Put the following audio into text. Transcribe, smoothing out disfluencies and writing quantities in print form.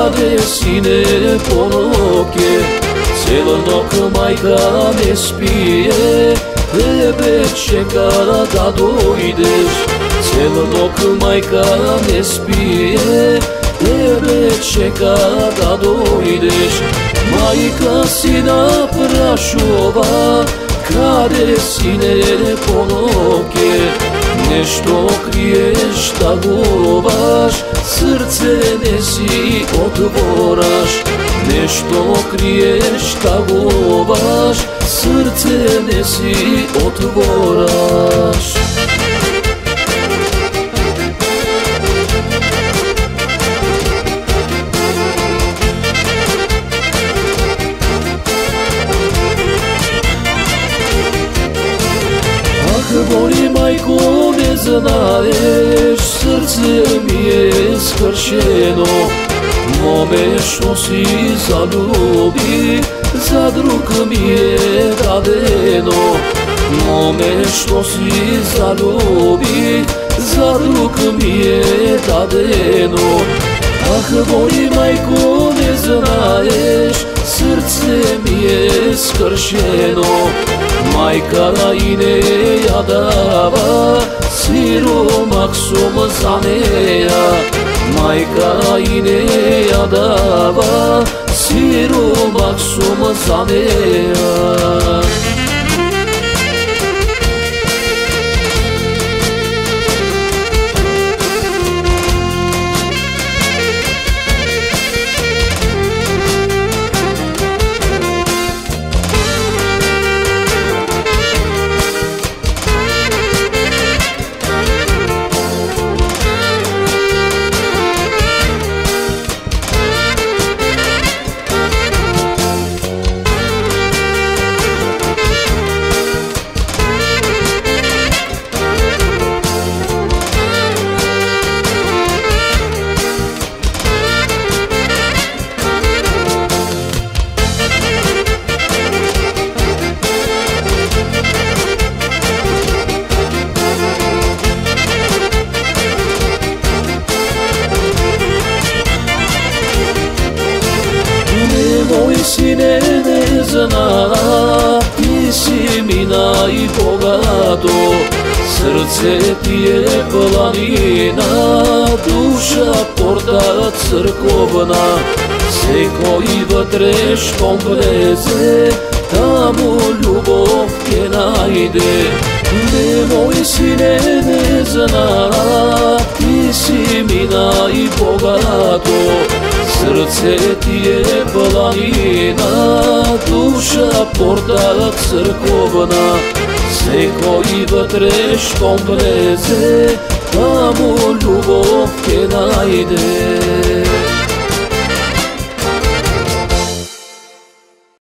Каде си не поноке, цела нощ майка не спие, тебе чека да дойдеш. Цела нощ майка не спие, тебе чека да дойдеш. Майка си на прашува, каде си не поноке, нещо криеш, тъгуваш, сърце не си отвораш. Нещо криеш, тъгуваш, сърце не си отвораш. Боли, майко, не знаеш, сърце ми е скършено. Моме, що си залюби, за друг ми е дадено. Моме, що си залюби, за друг ми е дадено. Боли, майко, не знаеш, сърце ми е скършено. Майка и не я дава, сиромах сум за нея. Майка и не я дава, сиромах сум за нея. Мой сине, не зна, ти си мина и богато. Сърце ти е планина, душа порта църковна. Всекой вътре щом влезе, тамо любов ке найде. Мой сине, не зна, ти си мина и богато. Сърце ти е планина, душа порта църковна. Всекой вътре щом влезе, тамо любов ке найде.